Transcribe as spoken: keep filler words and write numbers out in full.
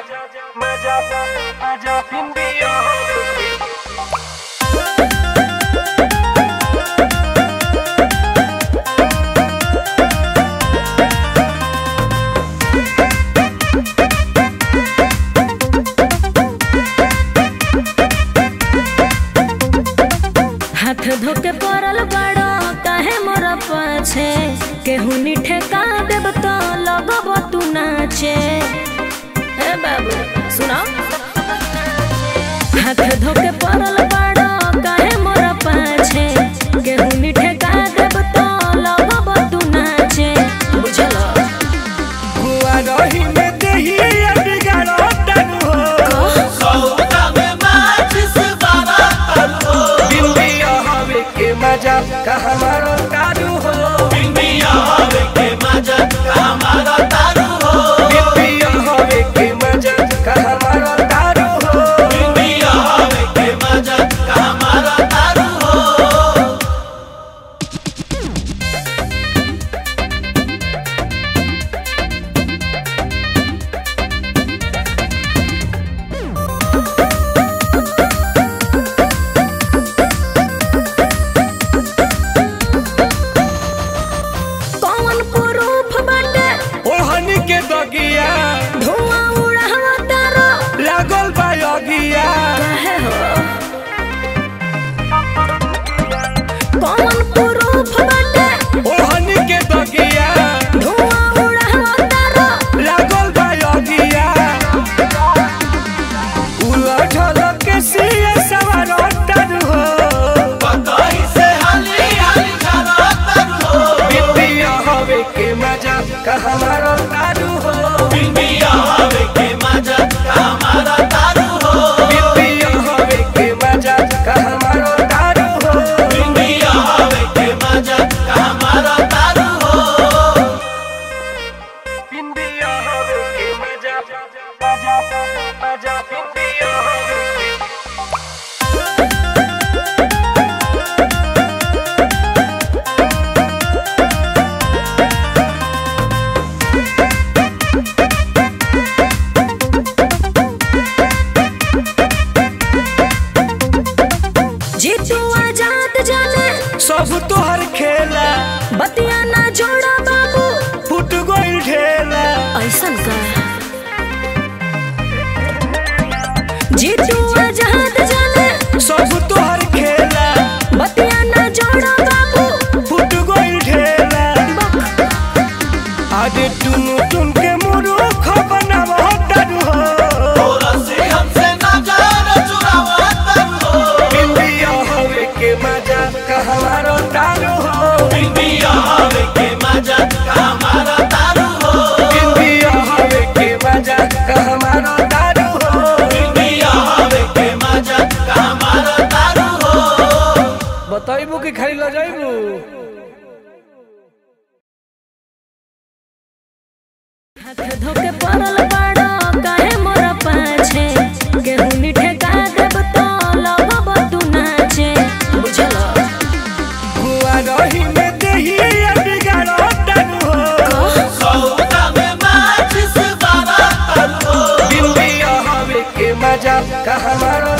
मजा मजा इंडिया हाथ धोके पड़ल बड़ो काहे मोर पाछे केहू नी ठेका देब तो लगब तू नाचे। ए बाबू सुनो हाथ धोके पड़ल बड़ो काहे मोर पाछे केहू नी ठेका देब तो लगब तू नाचे। बुझलो हुआ रही में देही बिगाड़ो तनु हो सौदा में माचिस बाबा तनु हो इंडिया हवे के मजा का हमारा तारू हो इंडिया हवे के मजा का हमारा तारू हो इंडिया हवे के मजा का हमारा तारू हो इंडिया हवे के मजा का हमारा तारू हो। धुआं उड़ावा तारो लागल बायोगिया काहे हो कौन प्रूफ बाटे ओहनी के दगिया धुआं उड़ावा तारो लागल बायोगिया उलझल के सिए सवार तनु हो बताई से हाली हाली खाना तनु हो इंडिया हवे के मजा का हमारा तारू हो इंडिया हवे के मजा का हमारा तारू हो इंडिया हवे के मजा का हमारा तारू हो इंडिया हवे के मजा का हमारा तारू हो इंडिया हवे के मजा मजा मजा इंडिया हवे सब तोहर खेला बतिया ना जोड़ा बाबू फुट गइल ढेला ऐसन का जीतू आजाद जाने सब तोहर खेला बतिया ना जोड़ा बाबू फुट गइल ढेला आदे टुनु टुन के मुरुख बनावा तनु हो तोरा से हमसे ना जान चुरावा तनु हो इंडिया हवे के मजा का हमारा तारू हो इंडिया हवे के मजा का हमारा तारू हो इंडिया हवे के मजा का हमारा तारू हो इंडिया हवे के मजा का हमारा तारू हो। बताइबू कि खाली ल जाइबू हाथ धोके पड़ल बड़ो काहे मोर पाछे केहू नी ठेका देब तो लगब तू नाचे। बुझलो हुआ रही में देही बिगाड़ो तनु हो सौदा में माचिस बाबा तनु हो इंडिया हवे के मजा का हमारा